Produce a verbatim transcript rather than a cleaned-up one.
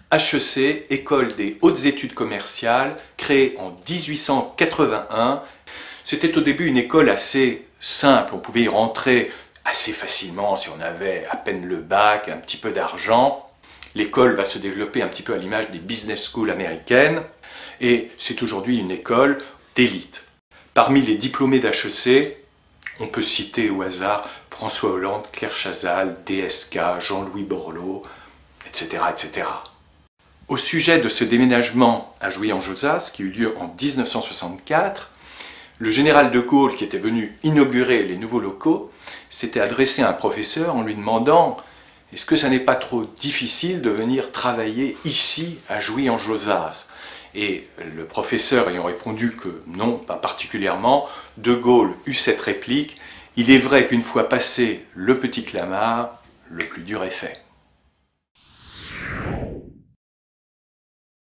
H E C, École des hautes études commerciales, créée en mille huit cent quatre-vingt-un. C'était au début une école assez simple, on pouvait y rentrer assez facilement si on avait à peine le bac, un petit peu d'argent. L'école va se développer un petit peu à l'image des business schools américaines et c'est aujourd'hui une école d'élite. Parmi les diplômés d'H E C, on peut citer au hasard François Hollande, Claire Chazal, D S K, Jean-Louis Borloo, et cetera, et cetera. Au sujet de ce déménagement à Jouy-en-Josas, qui eut lieu en mille neuf cent soixante-quatre, le général de Gaulle, qui était venu inaugurer les nouveaux locaux, s'était adressé à un professeur en lui demandant « Est-ce que ça n'est pas trop difficile de venir travailler ici, à Jouy-en-Josas ?» Et le professeur ayant répondu que non, pas particulièrement, de Gaulle eut cette réplique « Il est vrai qu'une fois passé le petit Clamart, le plus dur est fait ».